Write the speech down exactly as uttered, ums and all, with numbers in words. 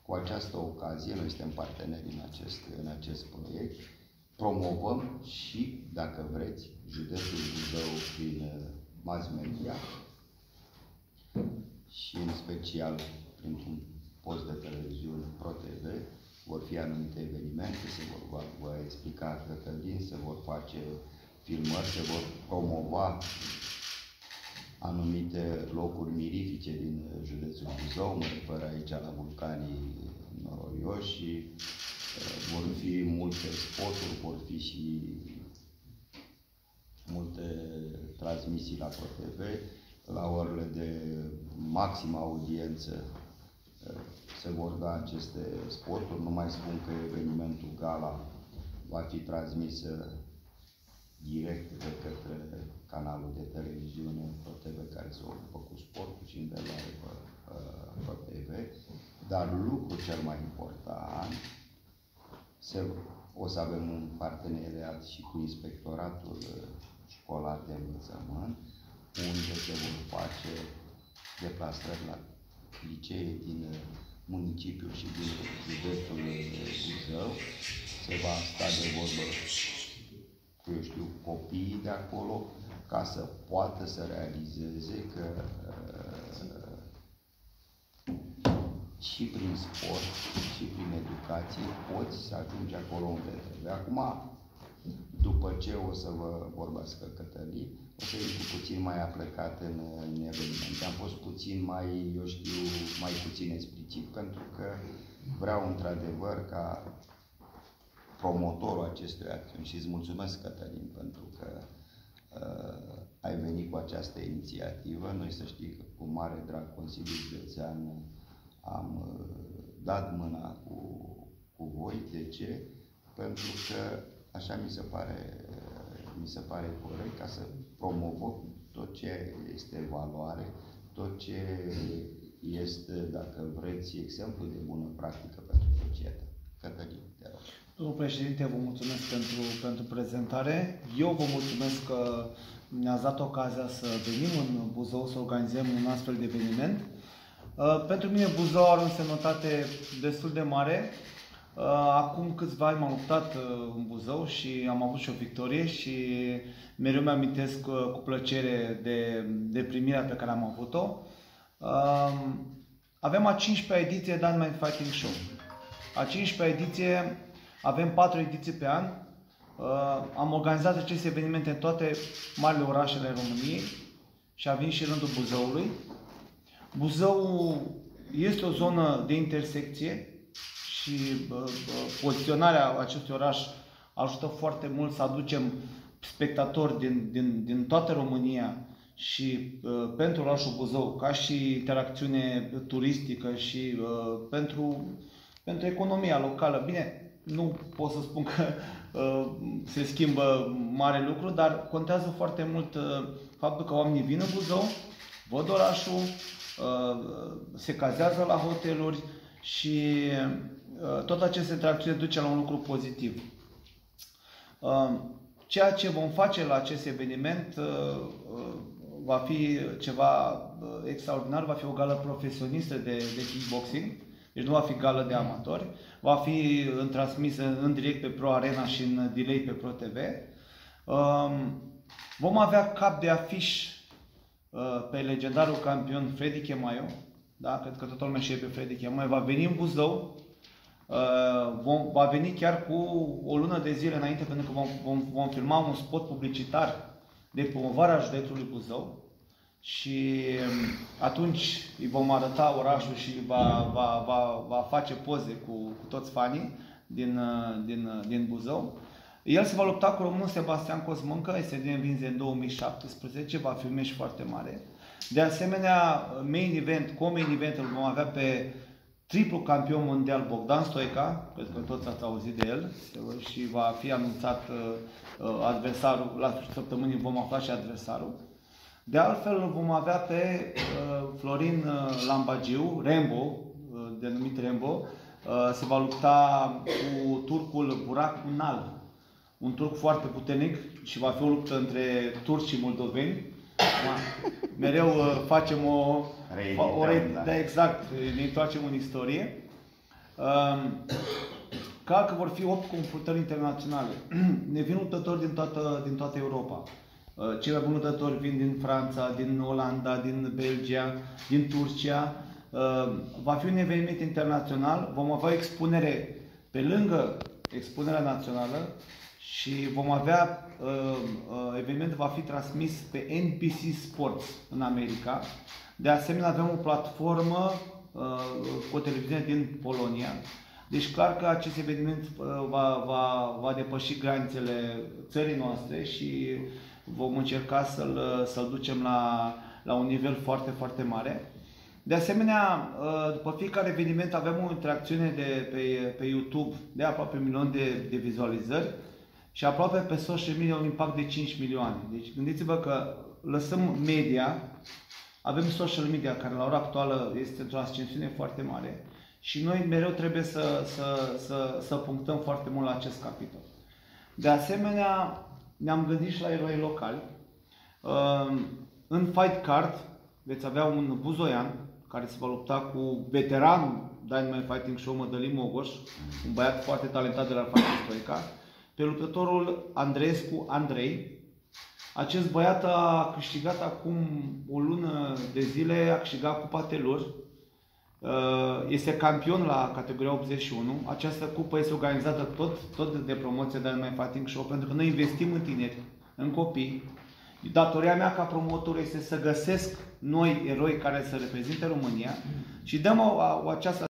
cu această ocazie, noi suntem parteneri în acest, în acest proiect, promovăm și, dacă vreți, județul Buzău prin mass media și în special printr-un post de televiziune ProTV. Vor fi anumite evenimente, se vor vă explica Cătălin, se vor face filmări, se vor promova anumite locuri mirifice din județul Buzău, mă refer aici la vulcanii nororioși, și vor fi multe spoturi, vor fi și multe transmisii la ProTV, la orele de maximă audiență se vor da aceste spoturi. Nu mai spun că evenimentul gala va fi transmis direct de către canalul de televiziune ProTV, care se ocupă cu sportul și în derulare pe ProTV. Dar lucrul cel mai important, se, o să avem un parteneriat și cu Inspectoratul Școlar de Învățământ, unde se vor face deplasări la licee din municipiul și din județul Buzău. Se va sta de vorbă cu, eu știu, copiii de acolo, ca să poată să realizeze că uh, și prin sport și prin educație poți să ajungi acolo unde trebuie. Acum, după ce o să vă vorbească Cătălin, o să intru puțin mai aplecat în, în evenimente. Am fost puțin mai, eu știu, mai puțin explicit, pentru că vreau într-adevăr ca promotorul acestui acțiuni, și îți mulțumesc, Cătălin, pentru că uh, ai venit cu această inițiativă. Noi, să știi că cu mare drag Consiliul Județean am uh, dat mâna cu, cu voi. De ce? Pentru că așa mi se pare, mi se pare corect, ca să promovăm tot ce este valoare, tot ce este, dacă vreți, exemplu de bună practică pentru societate. Cătălin, te rog. Domnul președinte, vă mulțumesc pentru, pentru prezentare. Eu vă mulțumesc că ne-ați dat ocazia să venim în Buzău să organizăm un astfel de eveniment. Pentru mine Buzău are o însemnătate destul de mare. Acum câțiva ani m-am luptat în Buzău și am avut și o victorie și mereu mi-amintesc cu plăcere de, de primirea pe care am avut-o. Avem a cincizecea ediție de Dynamite Fighting Show. A cincizecea ediție, avem patru ediții pe an. Am organizat aceste evenimente în toate marile orașele României și a venit și rândul Buzăului. Buzău este o zonă de intersecție și uh, poziționarea acestui oraș ajută foarte mult să aducem spectatori din, din, din toată România și uh, pentru orașul Buzău, ca și interacțiune turistică și uh, pentru, pentru economia locală. Bine, nu pot să spun că uh, se schimbă mare lucru, dar contează foarte mult uh, faptul că oamenii vin în Buzău, văd orașul, uh, se cazează la hoteluri și tot aceste interacțiuni duce la un lucru pozitiv. Ceea ce vom face la acest eveniment va fi ceva extraordinar, va fi o gală profesionistă de, de kickboxing, deci nu va fi gală de amatori, va fi transmisă în direct pe Pro Arena și în delay pe ProTV. Vom avea cap de afiș pe legendarul campion Freddy Chemaio. Da, cred că toată lumea știe pe Freddy Chemaio. Va veni în Buzău, uh, vom, va veni chiar cu o lună de zile înainte, pentru că vom, vom, vom filma un spot publicitar de promovare a județului Buzău și atunci îi vom arăta orașul și va, va, va, va face poze cu, cu toți fanii din, din, din Buzău. El se va lupta cu românul Sebastian Cosmâncă, este din învinge în două mii șaptesprezece, va fi un meci foarte mare. De asemenea, main event, co-main event îl vom avea pe triplu campion mondial Bogdan Stoica, cred că toți ați auzit de el, și va fi anunțat uh, adversarul, la săptămânii vom afla și adversarul. De altfel, îl vom avea pe uh, Florin uh, Lambagiu, Rambo, uh, denumit Rambo, uh, se va lupta cu turcul Burak Unal, un turc foarte puternic și va fi o luptă între turci și moldoveni. Mereu uh, facem o, o re, da. Da, exact, ne întoarcem în istorie. Ca că vor fi opt confruntări internaționale. Ne vin luptători din toată, din toată Europa. Cei mai buni luptători vin din Franța, din Olanda, din Belgia, din Turcia. Va fi un eveniment internațional, vom avea expunere pe lângă expunerea națională și vom avea, evenimentul va fi transmis pe N B C Sports în America. De asemenea avem o platformă cu o televiziune din Polonia. Deci clar că acest eveniment va, va, va depăși granițele țării noastre și vom încerca să-l să-l ducem la, la un nivel foarte, foarte mare. De asemenea, după fiecare eveniment avem o interacțiune de, pe, pe YouTube de aproape un milion de, de vizualizări și aproape pe social media un impact de cinci milioane. Deci gândiți-vă că lăsăm media, avem social media care la ora actuală este într-o ascensiune foarte mare și noi mereu trebuie să, să, să, să punctăm foarte mult la acest capitol. De asemenea, ne-am gândit și la eroi locali. În Fight Card veți avea un buzoian care se va lupta cu veteranul Dynamite Fighting Show, Mădălin Mogoș, un băiat foarte talentat de la Fighting Stoica, pe luptătorul Andreescu Andrei. Acest băiat a câștigat acum o lună de zile, a câștigat Cupa Telur. Este campion la categoria optzeci și unu. Această cupă este organizată tot, tot de promoție Dynamite Fighting Show, pentru că noi investim în tineri, în copii. Datoria mea ca promotor este să găsesc noi eroi care să reprezinte România și dăm o, o, această